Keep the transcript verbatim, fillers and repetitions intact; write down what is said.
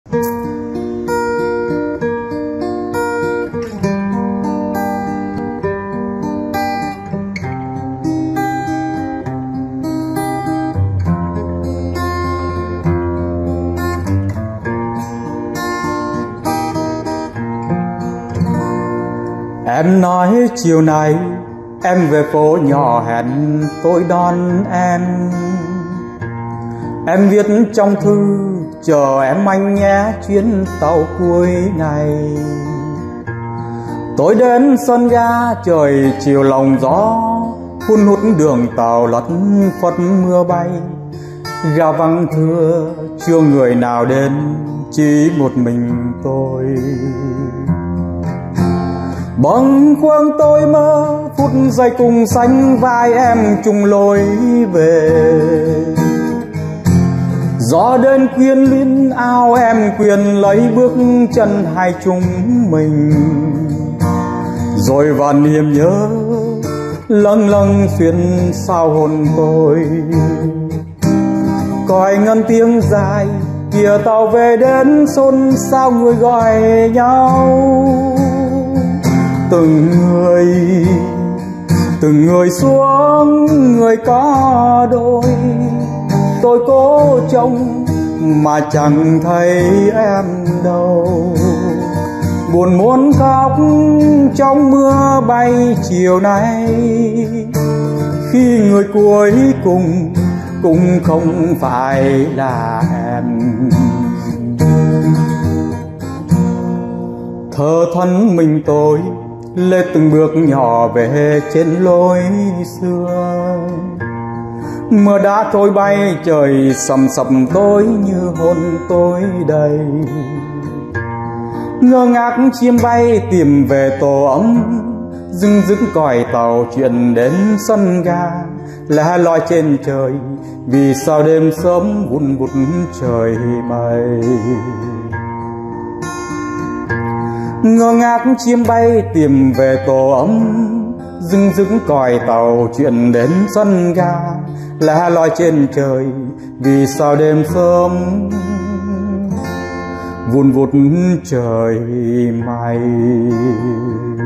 Em nói chiều nay em về phố nhỏ hẹn tôi đón em. Em viết trong thư chờ em anh nhé, chuyến tàu cuối ngày. Tôi đến sân ga trời chiều lòng gió, hun hút đường tàu lất phất mưa bay. Ga vắng thưa chưa người nào đến, chỉ một mình tôi. Bâng khuâng tôi mơ phút giây cùng sánh vai em chung lối về. Gió đến quyến luyến áo em quyền lấy bước chân hai chúng mình. Rồi vào niềm nhớ lâng lâng xuyên sao hồn tôi. Còi ngân tiếng dài kìa tàu về đến xôn xao người gọi nhau. Từng người, từng người xuống người có đôi. Tôi cố trông mà chẳng thấy em đâu. Buồn muốn khóc trong mưa bay chiều nay, khi người cuối cùng cũng không phải là em. Thơ thân mình tôi lê từng bước nhỏ về trên lối xưa. Mưa đã trôi bay trời sầm sầm tối như hôn tôi đây. Ngơ ngác chim bay tìm về tổ ấm, dưng dưng còi tàu chuyện đến sân ga. Lá loi trên trời vì sao đêm sớm vun vút trời mây. Ngơ ngác chim bay tìm về tổ ấm, dưng dưng còi tàu chuyện đến sân ga. Lá loi trên trời vì sao đêm sớm vun vút trời mây.